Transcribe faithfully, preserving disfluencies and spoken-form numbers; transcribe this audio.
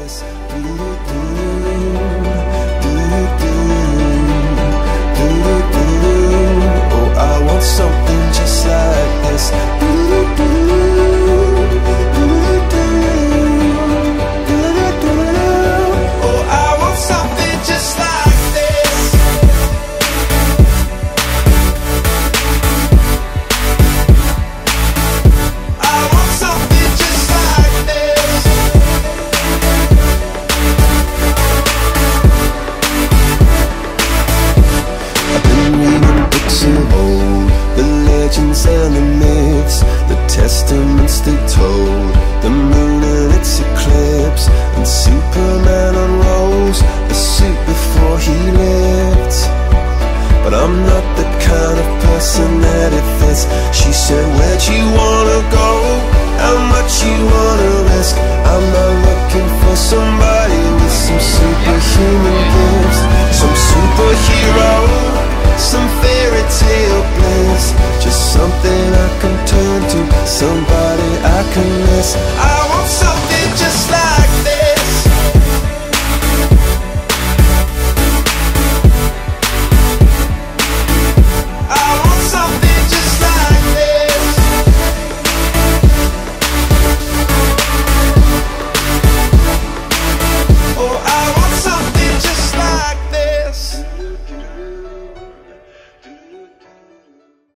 this. Do-do-do, do-do-do, do-do-do. Oh, I want something just like this. Do-do-do, do-do-do, do-do-do. Oh, I want something just like this. I want something just like this. I've been reading books of old, the legends and the myths, the testaments they told, the moon and its eclipse, and Superman unrolls a suit before he lived. But I'm not the kind of person that it fits. She said, where'd you wanna go? How much you wanna